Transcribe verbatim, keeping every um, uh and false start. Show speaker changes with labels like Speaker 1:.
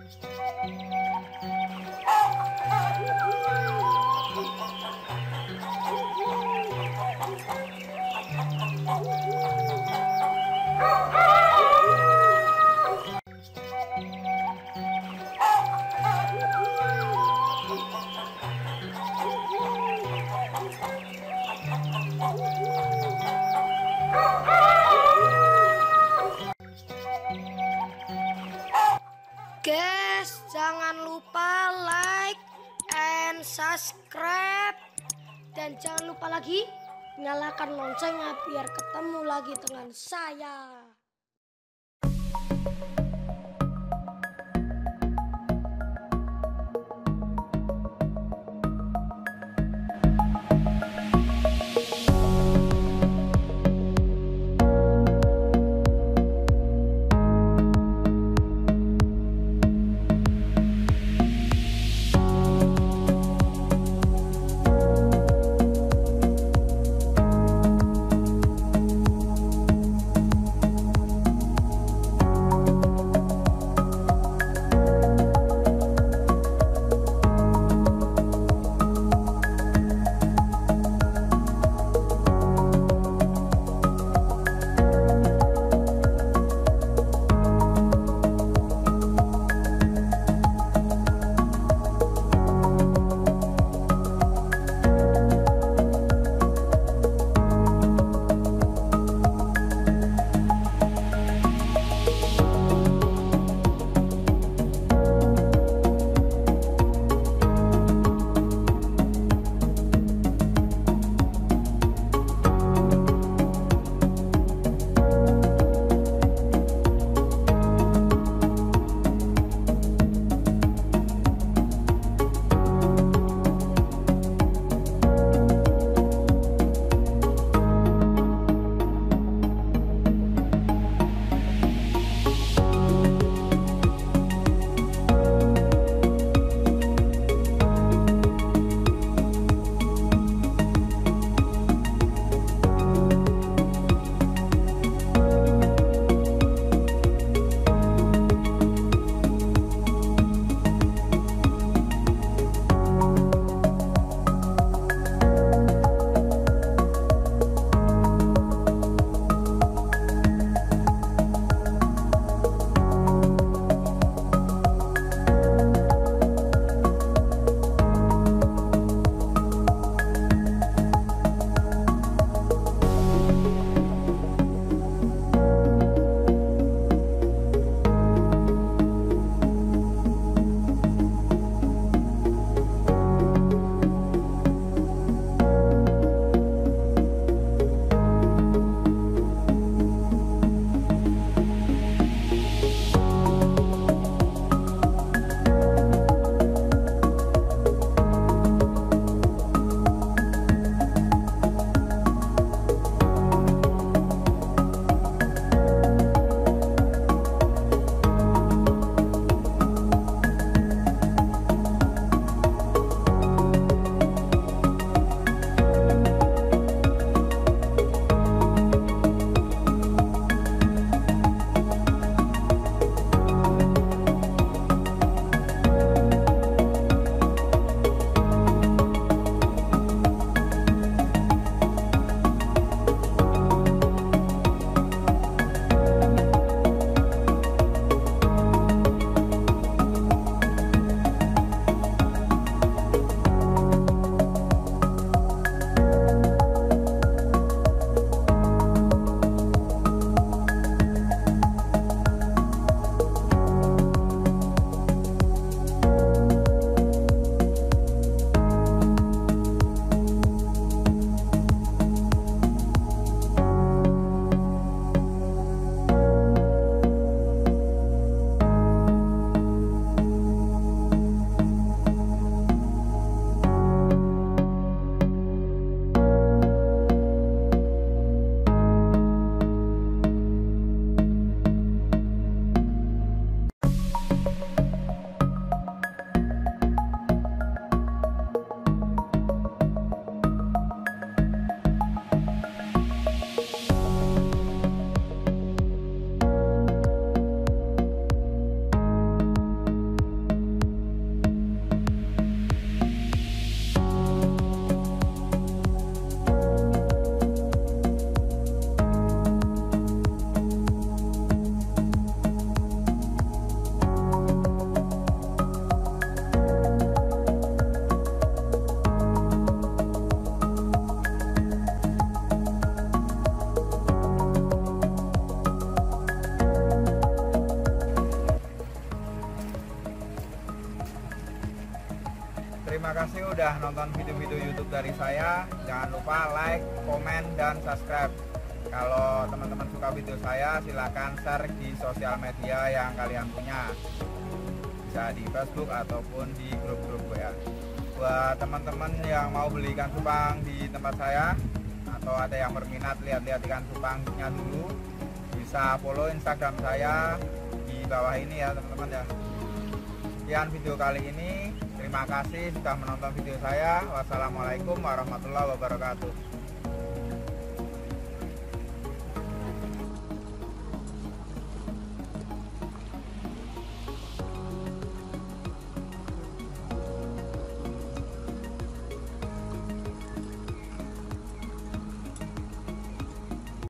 Speaker 1: Guys, jangan lupa like and subscribe, dan jangan lupa lagi nyalakan loncengnya biar ketemu lagi dengan saya.
Speaker 2: terima kasih udah nonton video-video YouTube dari saya. Jangan lupa like, komen, dan subscribe. Kalau teman-teman suka video saya, silakan share di sosial media yang kalian punya, bisa di Facebook ataupun di grup-grup W A. Buat teman-teman yang mau beli ikan cupang di tempat saya atau ada yang berminat lihat-lihat ikan cupangnya dulu, bisa follow Instagram saya di bawah ini ya teman-teman ya. Sekian video kali ini, terima kasih sudah menonton video saya. Wassalamualaikum warahmatullahi wabarakatuh.